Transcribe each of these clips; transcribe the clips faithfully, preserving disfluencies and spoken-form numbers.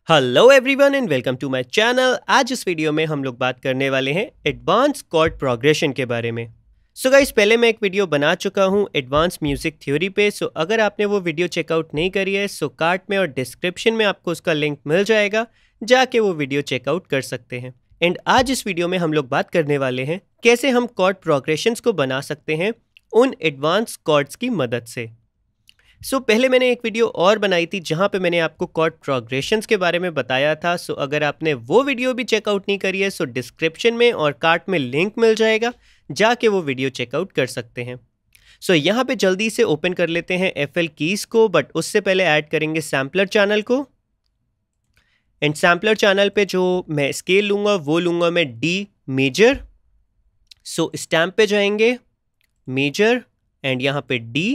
Hello everyone and welcome to my channel. आज इस video में हम लोग बात करने वाले हैं एडवांस कॉर्ड प्रोग्रेशन के बारे में। सो so गाइस, पहले मैं एक वीडियो बना चुका हूँ एडवांस म्यूजिक थ्योरी पे। सो so अगर आपने वो वीडियो चेकआउट नहीं करी है सो so कार्ट में और डिस्क्रिप्शन में आपको उसका लिंक मिल जाएगा, जाके वो वीडियो चेकआउट कर सकते हैं। एंड आज इस वीडियो में हम लोग बात करने वाले हैं कैसे हम कॉर्ड प्रोग्रेशंस को बना सकते हैं उन एडवांस कॉर्ड्स की मदद से। सो so, पहले मैंने एक वीडियो और बनाई थी जहां पे मैंने आपको कॉर्ड प्रोग्रेशंस के बारे में बताया था। सो so, अगर आपने वो वीडियो भी चेकआउट नहीं करी है सो so डिस्क्रिप्शन में और कार्ट में लिंक मिल जाएगा, जाके वो वीडियो चेकआउट कर सकते हैं। सो so, यहाँ पे जल्दी से ओपन कर लेते हैं एफ एल कीज को, बट उससे पहले ऐड करेंगे सैम्पलर चैनल को। एंड सैम्पलर चैनल पे जो मैं स्केल लूँगा वो लूँगा मैं डी मेजर। सो स्टैम्प पे जाएंगे, मेजर एंड यहाँ पे डी,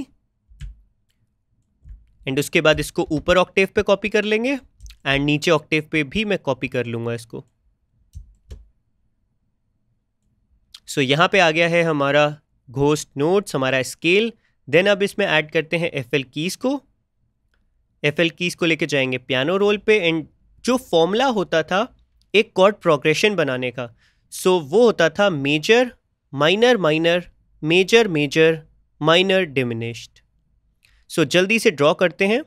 एंड उसके बाद इसको ऊपर ऑक्टेव पे कॉपी कर लेंगे एंड नीचे ऑक्टेव पे भी मैं कॉपी कर लूँगा इसको। सो so, यहाँ पे आ गया है हमारा घोस्ट नोट्स, हमारा स्केल। देन अब इसमें ऐड करते हैं एफ एल कीज़ को। एफ एल कीज़ को लेके जाएंगे पियानो रोल पे। एंड जो फॉर्मूला होता था एक कॉर्ड प्रोग्रेशन बनाने का, सो so, वो होता था major minor minor major major minor diminished. So so, जल्दी से ड्रॉ करते हैं।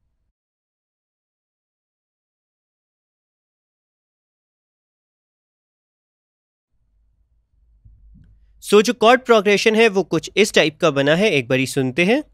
सो so, जो कॉर्ड प्रोग्रेशन है वो कुछ इस टाइप का बना है, एक बारी सुनते हैं।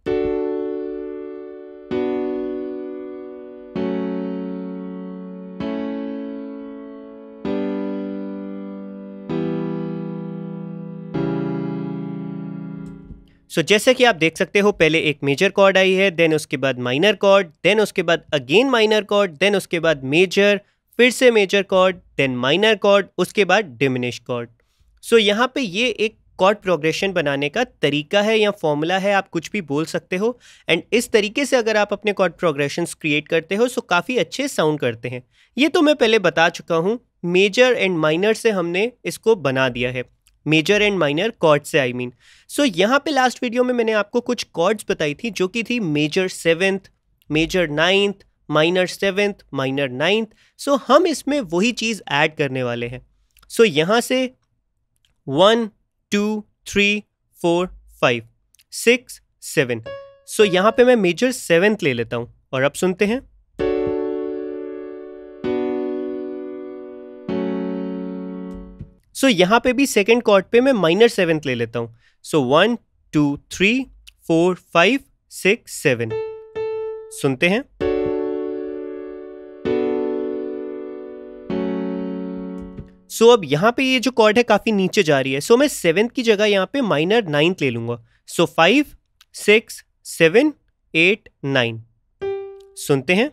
सो so, जैसे कि आप देख सकते हो पहले एक मेजर कॉर्ड आई है, देन उसके बाद माइनर कॉर्ड, देन उसके बाद अगेन माइनर कॉर्ड, देन उसके बाद मेजर, फिर से major chord, then minor chord, उसके बाद डिमिनिश कॉर्ड। सो यहाँ पे ये एक कॉर्ड प्रोग्रेशन बनाने का तरीका है या फॉर्मूला है, आप कुछ भी बोल सकते हो। एंड इस तरीके से अगर आप अपने कॉर्ड प्रोग्रेशंस क्रिएट करते हो सो काफ़ी अच्छे साउंड करते हैं। ये तो मैं पहले बता चुका हूँ, मेजर एंड माइनर से हमने इसको बना दिया है, मेजर एंड माइनर कॉर्ड से आई मीन। सो यहाँ पे लास्ट वीडियो में मैंने आपको कुछ कॉर्ड्स बताई थी जो कि थी major seventh, major ninth, minor seventh, minor ninth. So हम इसमें वही चीज़ ऐड करने वाले हैं। सो so, यहाँ से one two three four five six seven. So यहाँ पे मैं मेजर सेवेंथ ले लेता हूँ और अब सुनते हैं। सो so, यहाँ पे भी सेकेंड कॉर्ड पे मैं माइनर सेवेंथ ले लेता हूँ। So one two three four five six seven, सुनते हैं। सो so, अब यहाँ पे ये जो कॉर्ड है काफी नीचे जा रही है, सो so, मैं सेवेंथ की जगह यहाँ पे माइनर नाइन्थ ले लूंगा। So five six seven eight nine, सुनते हैं।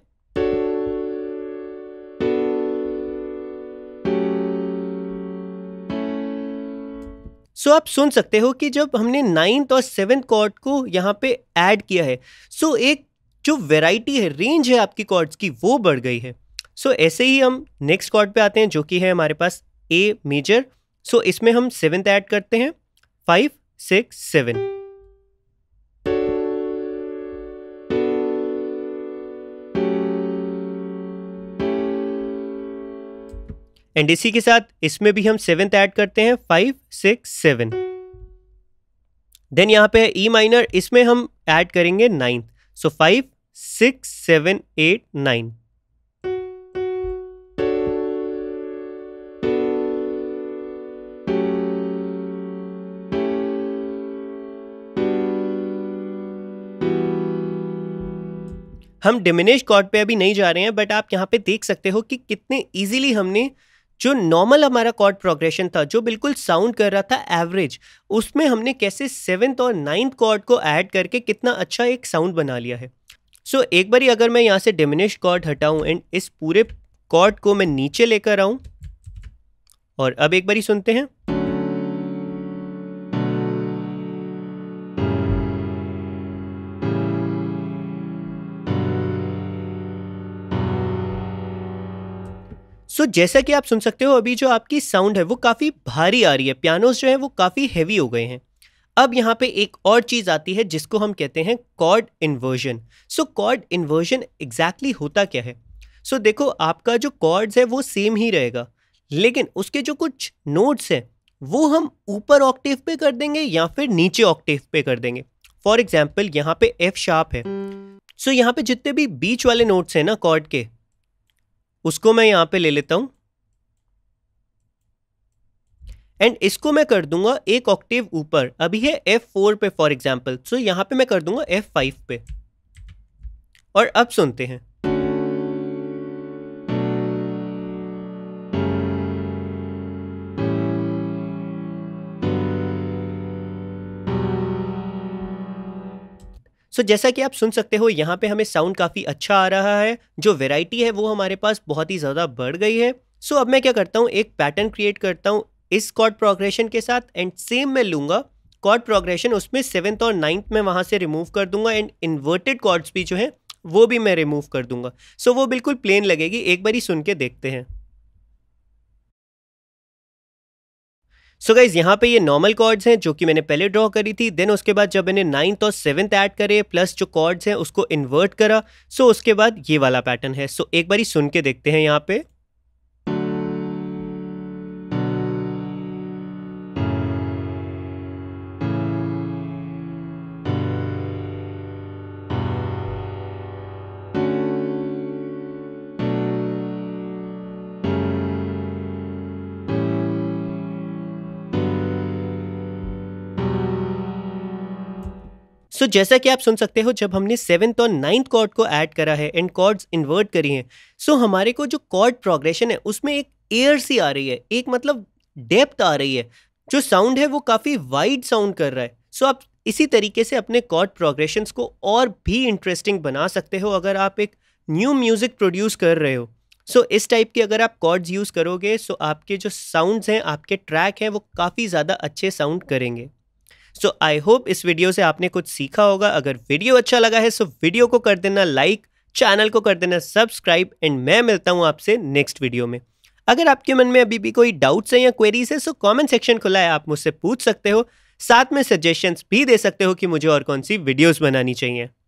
सो so, आप सुन सकते हो कि जब हमने नाइन्थ और सेवेंथ कॉर्ड को यहाँ पे ऐड किया है सो so, एक जो वैरायटी है, रेंज है आपकी कॉर्ड्स की, वो बढ़ गई है। सो so, ऐसे ही हम नेक्स्ट कॉर्ड पे आते हैं जो कि है हमारे पास ए मेजर। सो इसमें हम सेवेंथ ऐड करते हैं, फाइव सिक्स सेवन। एंड इसी के साथ इसमें भी हम सेवेंथ ऐड करते हैं, फाइव सिक्स सेवन। देन यहाँ पे है ई माइनर, इसमें हम ऐड करेंगे ninth. So five six seven eight nine. हम डिमिनिश कॉर्ड पे अभी नहीं जा रहे हैं, बट आप यहाँ पे देख सकते हो कि कितने इजीली हमने जो नॉर्मल हमारा कॉर्ड प्रोग्रेशन था, जो बिल्कुल साउंड कर रहा था एवरेज, उसमें हमने कैसे सेवेंथ और नाइन्थ कॉर्ड को ऐड करके कितना अच्छा एक साउंड बना लिया है। सो so, एक बारी अगर मैं यहाँ से डिमिनिश कॉर्ड हटाऊं एंड इस पूरे कॉर्ड को मैं नीचे लेकर आऊं, और अब एक बारी सुनते हैं। सो so, जैसा कि आप सुन सकते हो अभी जो आपकी साउंड है वो काफ़ी भारी आ रही है, पियानोस जो है वो काफ़ी हैवी हो गए हैं। अब यहाँ पे एक और चीज़ आती है जिसको हम कहते हैं chord inversion. So chord inversion exactly होता क्या है? सो देखो आपका जो कॉर्ड्स है वो सेम ही रहेगा, लेकिन उसके जो कुछ नोट्स हैं वो हम ऊपर ऑक्टेव पे कर देंगे या फिर नीचे ऑक्टेव पे कर देंगे। फॉर एग्जाम्पल यहाँ पे एफ शार्प है, सो so यहाँ पे जितने भी बीच वाले नोट्स हैं ना कॉर्ड के, उसको मैं यहाँ पे ले लेता हूँ एंड इसको मैं कर दूंगा एक ऑक्टेव ऊपर। अभी है एफ फोर पे फॉर एग्जाम्पल, सो यहाँ पे मैं कर दूंगा एफ फाइव पे। और अब सुनते हैं। सो so, जैसा कि आप सुन सकते हो यहाँ पे हमें साउंड काफ़ी अच्छा आ रहा है, जो वैरायटी है वो हमारे पास बहुत ही ज़्यादा बढ़ गई है। सो so, अब मैं क्या करता हूँ, एक पैटर्न क्रिएट करता हूँ इस कॉर्ड प्रोग्रेशन के साथ एंड सेम मैं लूँगा कॉर्ड प्रोग्रेशन, उसमें सेवेंथ और नाइन्थ में वहाँ से रिमूव कर दूंगा एंड इन्वर्टेड कॉर्ड्स भी जो है वो भी मैं रिमूव कर दूंगा। सो so, वो बिल्कुल प्लेन लगेगी। एक बार ही सुन के देखते हैं। सो so गाइज यहाँ पे ये नॉर्मल कॉर्ड्स हैं जो कि मैंने पहले ड्रॉ करी थी। देन उसके बाद जब मैंने नाइन्थ और सेवेंथ ऐड करे प्लस जो कॉर्ड्स हैं उसको इन्वर्ट करा, सो so उसके बाद ये वाला पैटर्न है। सो so एक बार ही सुन के देखते हैं यहाँ पे। सो so, जैसा कि आप सुन सकते हो जब हमने सेवेंथ और नाइन्थ कॉर्ड को ऐड करा है एंड कॉर्ड्स इन्वर्ट करी हैं, सो so, हमारे को जो कॉर्ड प्रोग्रेशन है उसमें एक एयर सी आ रही है, एक मतलब डेप्थ आ रही है। जो साउंड है वो काफ़ी वाइड साउंड कर रहा है। सो so, आप इसी तरीके से अपने कॉर्ड प्रोग्रेशंस को और भी इंटरेस्टिंग बना सकते हो अगर आप एक न्यू म्यूज़िक प्रोड्यूस कर रहे हो। सो so, इस टाइप के अगर आप कॉर्ड्स यूज़ करोगे सो so, आपके जो साउंड्स हैं, आपके ट्रैक हैं, वो काफ़ी ज़्यादा अच्छे साउंड करेंगे। सो आई होप इस वीडियो से आपने कुछ सीखा होगा। अगर वीडियो अच्छा लगा है सो वीडियो को कर देना लाइक, चैनल को कर देना सब्सक्राइब एंड मैं मिलता हूँ आपसे नेक्स्ट वीडियो में। अगर आपके मन में अभी भी कोई डाउट्स है या क्वेरीज है सो कमेंट सेक्शन खुला है, आप मुझसे पूछ सकते हो। साथ में सजेशंस भी दे सकते हो कि मुझे और कौन सी वीडियोस बनानी चाहिए।